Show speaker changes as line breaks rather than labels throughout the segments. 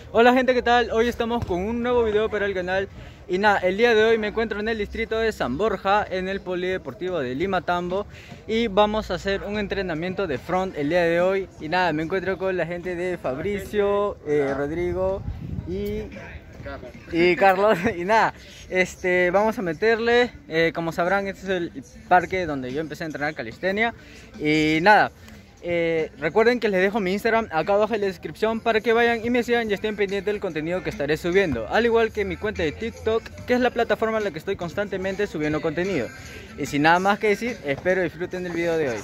Hola gente, ¿qué tal? Hoy estamos con un nuevo video para el canal. Y nada, el día de hoy me encuentro en el distrito de San Borja, en el Polideportivo de Lima Tambo. Y vamos a hacer un entrenamiento de front el día de hoy. Y nada, me encuentro con la gente de Fabricio, Rodrigo y Carlos. Y nada, vamos a meterle. Como sabrán, este es el parque donde yo empecé a entrenar calistenia. Y nada, recuerden que les dejo mi Instagram acá abajo en la descripción para que vayan y me sigan y estén pendientes del contenido que estaré subiendo, al igual que mi cuenta de TikTok, que es la plataforma en la que estoy constantemente subiendo contenido. Y sin nada más que decir, espero disfruten del video de hoy.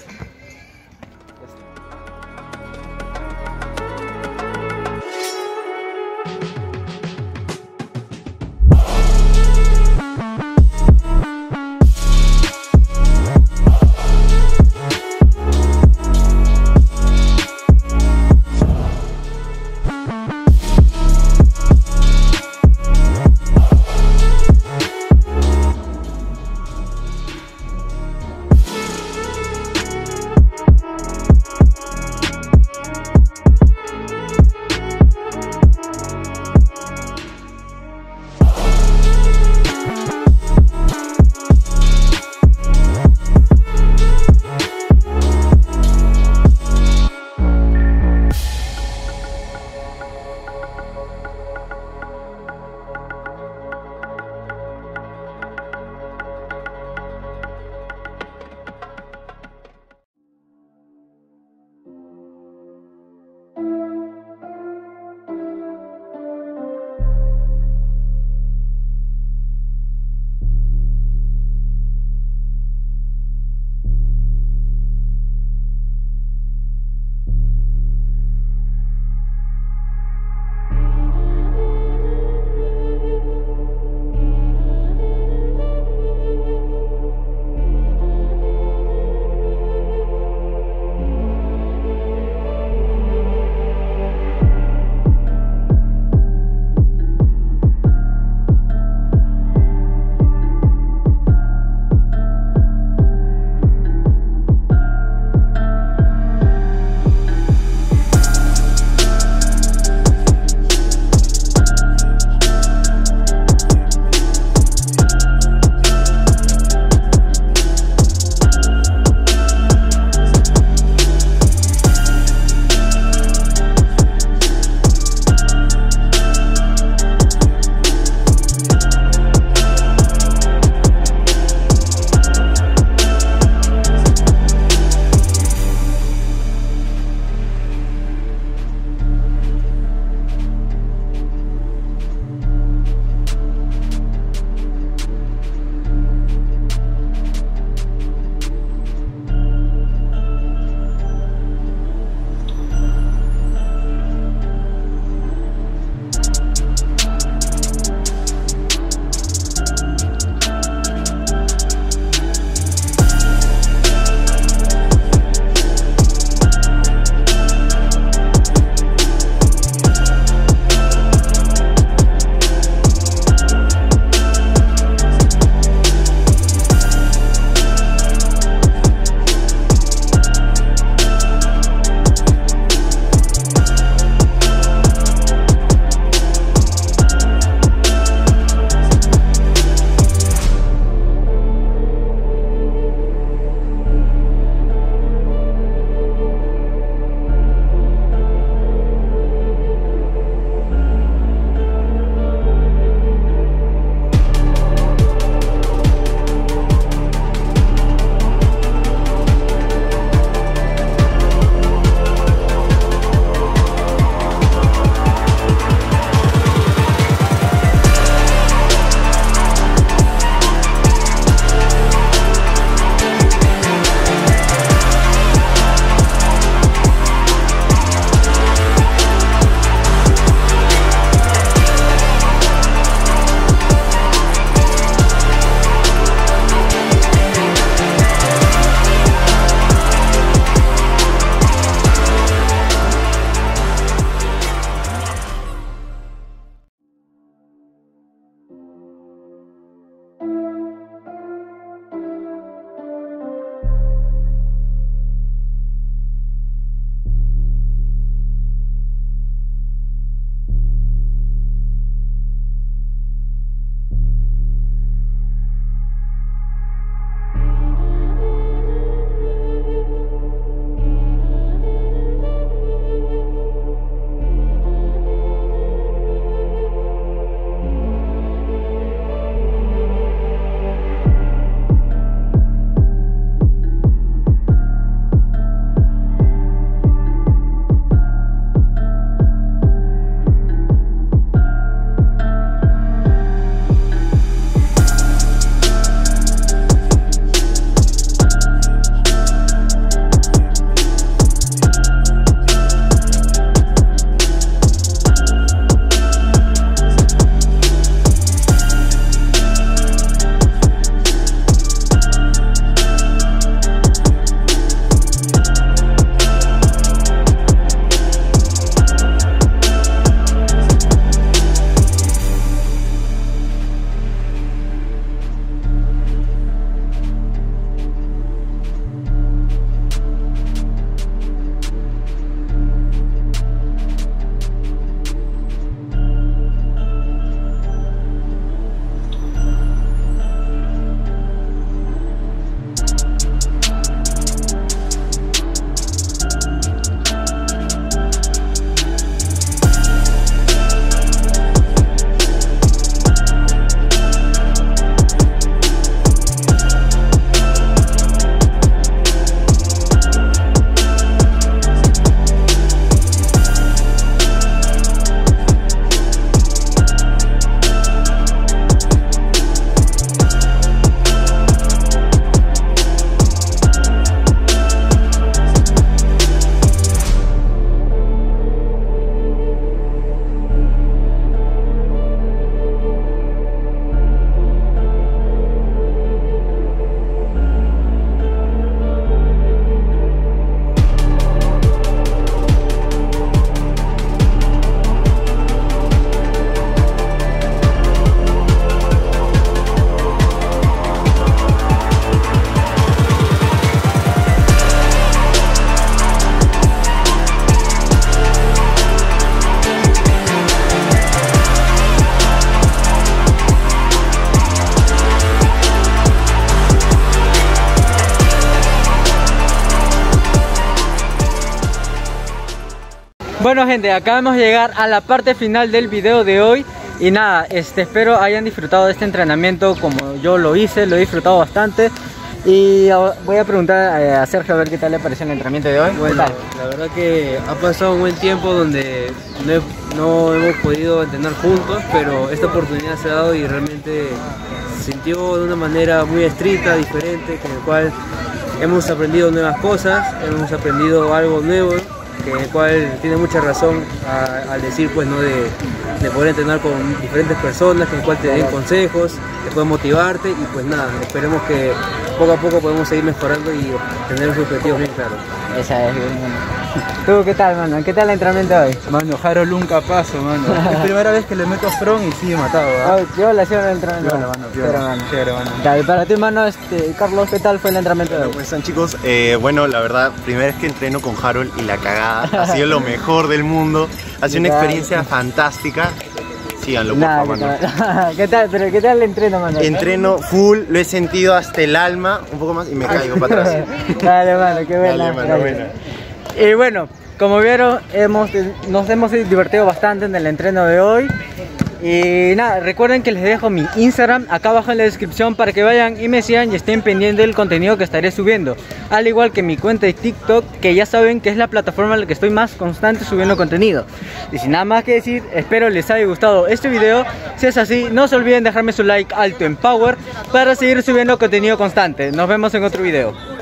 Bueno gente, acabamos de llegar a la parte final del video de hoy. Y nada, espero hayan disfrutado de este entrenamiento como yo lo hice, lo he disfrutado bastante. Y voy a preguntar a Sergio a ver qué tal le pareció el entrenamiento de hoy.
Bueno, la verdad que ha pasado un buen tiempo donde no hemos podido entrenar juntos, pero esta oportunidad se ha dado y realmente se sintió de una manera muy estricta, diferente, con el cual hemos aprendido nuevas cosas, hemos aprendido algo nuevo, en el cual tiene mucha razón al decir pues no de poder entrenar con diferentes personas, en el cual te den consejos, que puedan motivarte y pues nada, esperemos que poco a poco podemos seguir mejorando y tener los objetivos bien claros.
Esa es bien, mano. ¿Tú qué tal, mano? ¿Qué tal el entrenamiento de hoy?
Mano, Harold nunca paso, mano. Es primera vez que le meto front y sigue matado, ¿verdad?
Yo le hacía el entrenamiento.
Chévere, mano.
Y para ti, mano, Carlos, ¿qué tal fue el entrenamiento de hoy?
¿Cómo están, chicos? Bueno, la verdad, primera vez que entreno con Harold y la cagada ha sido lo mejor del mundo. Ha sido una experiencia fantástica. Síganlo, por favor, mano.
¿Qué tal? ¿Pero qué tal el entreno, mano?
Entreno full, lo he sentido hasta el alma, un poco más, y me caigo para atrás.
Dale, mano, qué buena.
Dale, mano, buena.
Y bueno, como vieron, nos hemos divertido bastante en el entreno de hoy. Y nada, recuerden que les dejo mi Instagram acá abajo en la descripción para que vayan y me sigan y estén pendientes del contenido que estaré subiendo. Al igual que mi cuenta de TikTok, que ya saben que es la plataforma en la que estoy más constante subiendo contenido. Y sin nada más que decir, espero les haya gustado este video. Si es así, no se olviden dejarme su like alto en power para seguir subiendo contenido constante. Nos vemos en otro video.